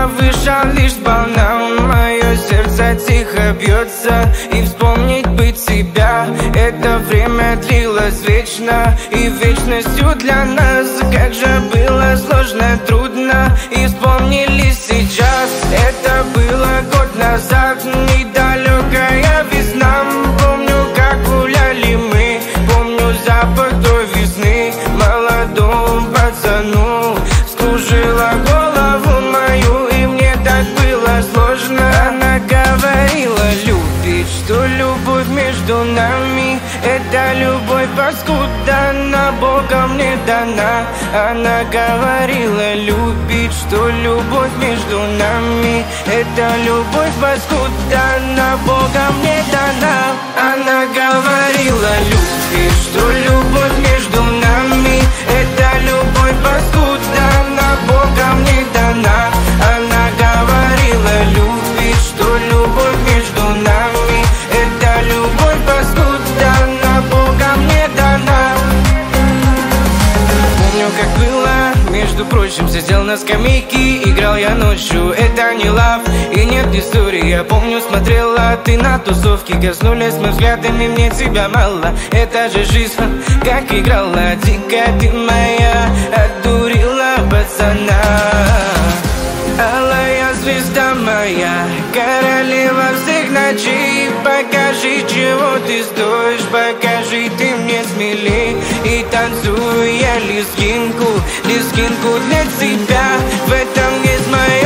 я вышел лишь сполна. Мое сердце тихо бьется, и вспомнить быть себя. Это время длилось вечно, и вечностью для нас. Как же было сложно, трудно, и вспомнили сейчас. Это было год назад, недалекая весна. Помню, как гуляли мы, помню запах той весны. Молодому пацану скружила голову мою, и мне так было сложно. Она говорила любить, что любовь между нами — это любовь паскуда, она Богом не дана. Она говорила любить, что любовь между нами — это любовь паскуда, она Богом не дана. Она говорила любить, что любовь между нами — это любовь паскуда, она Богом не дана. Она говорила любить, что любовь между нами — это любовь паскуда, она Богом не дана. Помню, как было, между прочим, сидел на скамейке, играл я ночью, это не лав и нет истории. Я помню, смотрела ты на тусовки, коснулись мы взглядами, мне тебя мало. Это же жизнь, как играла, дико ты моя, отдурила пацана. Алая звезда моя, королева всех ночей, покажи, чего ты стоишь, покажи ты мне смелей. И танцую я лезгинку для тебя, в этом есть моя